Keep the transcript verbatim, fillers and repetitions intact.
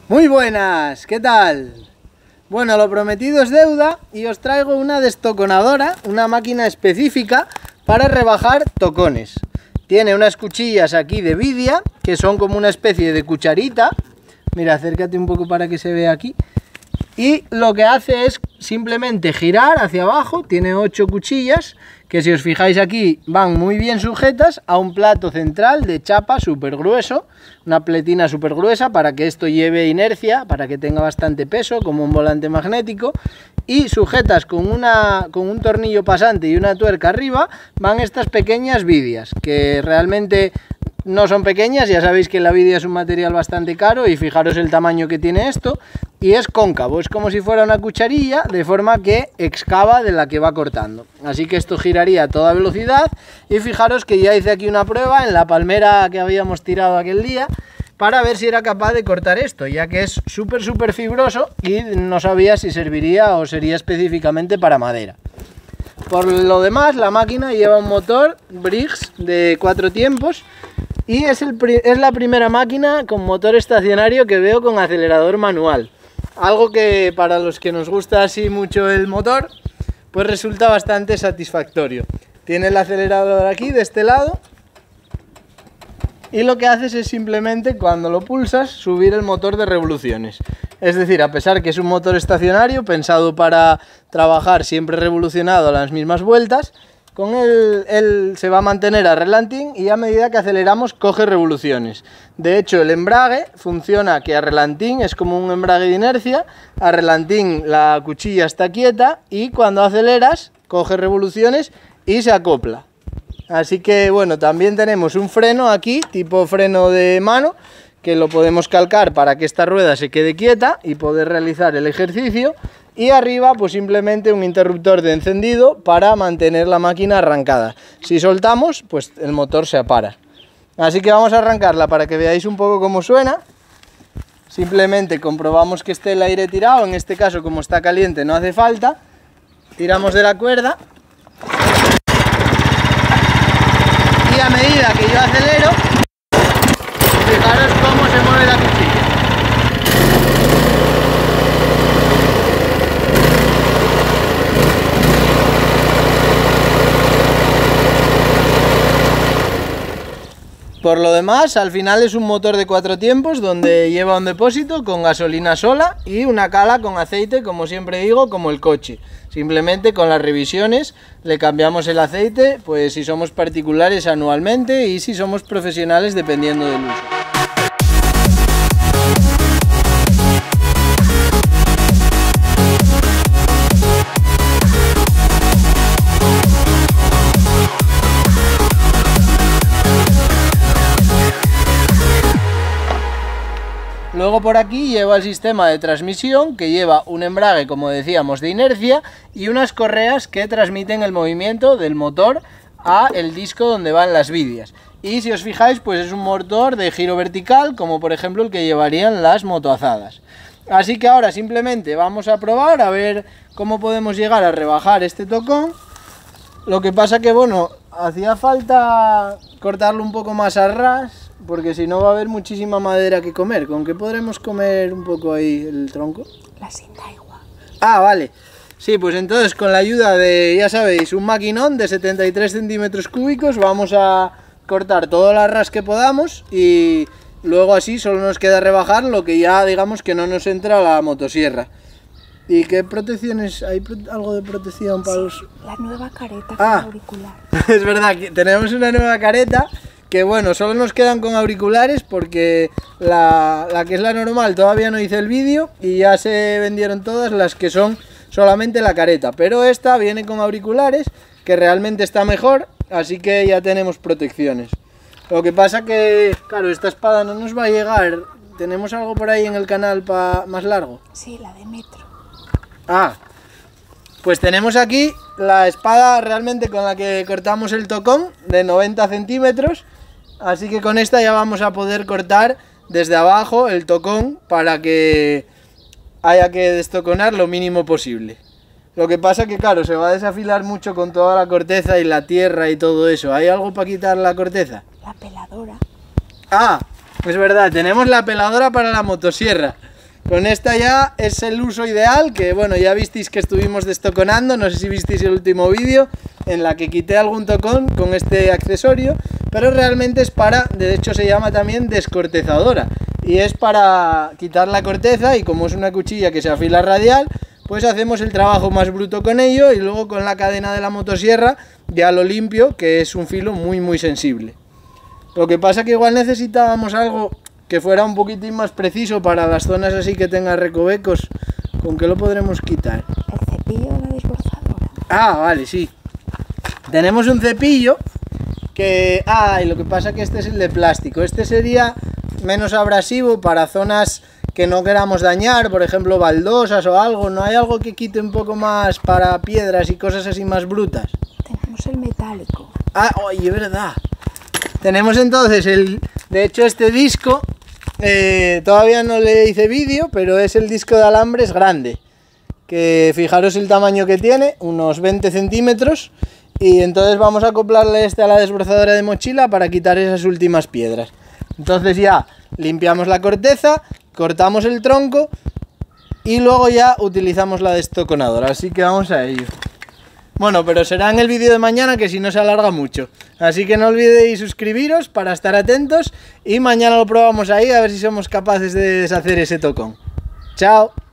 Muy buenas, ¿qué tal? Bueno, lo prometido es deuda y os traigo una destoconadora, una máquina específica para rebajar tocones. Tiene unas cuchillas aquí de vidia, que son como una especie de cucharita. Mira, acércate un poco para que se vea aquí. Y lo que hace es simplemente girar hacia abajo, tiene ocho cuchillas, que si os fijáis aquí van muy bien sujetas a un plato central de chapa súper grueso, una pletina súper gruesa para que esto lleve inercia, para que tenga bastante peso, como un volante magnético, y sujetas con, una, con un tornillo pasante y una tuerca arriba van estas pequeñas vidias, que realmente no son pequeñas, ya sabéis que la vidia es un material bastante caro y fijaros el tamaño que tiene esto, y es cóncavo, es como si fuera una cucharilla, de forma que excava de la que va cortando. Así que esto giraría a toda velocidad y fijaros que ya hice aquí una prueba en la palmera que habíamos tirado aquel día para ver si era capaz de cortar esto, ya que es súper súper fibroso y no sabía si serviría o sería específicamente para madera. Por lo demás, la máquina lleva un motor Briggs de cuatro tiempos y es, el, es la primera máquina con motor estacionario que veo con acelerador manual. Algo que para los que nos gusta así mucho el motor, pues resulta bastante satisfactorio. Tiene el acelerador aquí de este lado y lo que haces es simplemente cuando lo pulsas subir el motor de revoluciones. Es decir, a pesar que es un motor estacionario pensado para trabajar siempre revolucionado a las mismas vueltas, con él, él se va a mantener a relantín y a medida que aceleramos coge revoluciones. De hecho, el embrague funciona que a relantín es como un embrague de inercia, a relantín la cuchilla está quieta y cuando aceleras coge revoluciones y se acopla. Así que bueno, también tenemos un freno aquí, tipo freno de mano, que lo podemos calcar para que esta rueda se quede quieta y poder realizar el ejercicio. Y arriba pues simplemente un interruptor de encendido para mantener la máquina arrancada. Si soltamos pues el motor se apara. Así que vamos a arrancarla para que veáis un poco cómo suena. Simplemente comprobamos que esté el aire tirado, en este caso como está caliente no hace falta. Tiramos de la cuerda. Y a medida que yo acelero, fijaros cómo se mueve la cuchilla. Por lo demás, al final es un motor de cuatro tiempos donde lleva un depósito con gasolina sola y una cala con aceite, como siempre digo, como el coche. Simplemente con las revisiones le cambiamos el aceite, pues si somos particulares anualmente y si somos profesionales dependiendo del uso. Luego por aquí lleva el sistema de transmisión que lleva un embrague, como decíamos, de inercia y unas correas que transmiten el movimiento del motor a el disco donde van las vidias. Y si os fijáis, pues es un motor de giro vertical, como por ejemplo el que llevarían las motoazadas. Así que ahora simplemente vamos a probar a ver cómo podemos llegar a rebajar este tocón. Lo que pasa que, bueno, hacía falta cortarlo un poco más a ras, porque si no va a haber muchísima madera que comer. ¿Con qué podremos comer un poco ahí el tronco? La cinta igual. Ah, vale. Sí, pues entonces con la ayuda de, ya sabéis, un maquinón de setenta y tres centímetros cúbicos vamos a cortar todo el arras que podamos y luego así solo nos queda rebajar lo que ya digamos que no nos entra a la motosierra. ¿Y qué protecciones? ¿Hay algo de protección para sí, los...? La nueva careta ah, con auricular. Es verdad que tenemos una nueva careta que bueno, solo nos quedan con auriculares porque la, la que es la normal todavía no hice el vídeo y ya se vendieron todas las que son solamente la careta, pero esta viene con auriculares que realmente está mejor, así que ya tenemos protecciones. Lo que pasa que, claro, esta espada no nos va a llegar. ¿Tenemos algo por ahí en el canal pa más largo? Sí, la de metro. Ah, pues tenemos aquí la espada realmente con la que cortamos el tocón de noventa centímetros. Así que con esta ya vamos a poder cortar desde abajo el tocón para que haya que destoconar lo mínimo posible. Lo que pasa que claro, se va a desafilar mucho con toda la corteza y la tierra y todo eso. ¿Hay algo para quitar la corteza? La peladora. Ah, es verdad, tenemos la peladora para la motosierra. Con esta ya es el uso ideal, que bueno, ya visteis que estuvimos destoconando, no sé si visteis el último vídeo en la que quité algún tocón con este accesorio, pero realmente es para, de hecho se llama también descortezadora, y es para quitar la corteza, y como es una cuchilla que se afila radial, pues hacemos el trabajo más bruto con ello, y luego con la cadena de la motosierra ya lo limpio, que es un filo muy muy sensible. Lo que pasa que igual necesitábamos algo que fuera un poquitín más preciso para las zonas así que tenga recovecos. ¿Con qué lo podremos quitar? El cepillo o la desbrozadora. Ah, vale, sí. Tenemos un cepillo que... Ah, y lo que pasa que este es el de plástico. Este sería menos abrasivo para zonas que no queramos dañar, por ejemplo baldosas o algo. ¿No hay algo que quite un poco más para piedras y cosas así más brutas? Tenemos el metálico. Ah, oye, es verdad. Tenemos entonces el... De hecho este disco... Eh, todavía no le hice vídeo, pero es el disco de alambres grande, que fijaros el tamaño que tiene, unos veinte centímetros, y entonces vamos a acoplarle este a la desbrozadora de mochila para quitar esas últimas piedras. Entonces ya limpiamos la corteza, cortamos el tronco y luego ya utilizamos la destoconadora, así que vamos a ello. Bueno, pero será en el vídeo de mañana, que si no se alarga mucho. Así que no olvidéis suscribiros para estar atentos y mañana lo probamos ahí a ver si somos capaces de deshacer ese tocón. ¡Chao!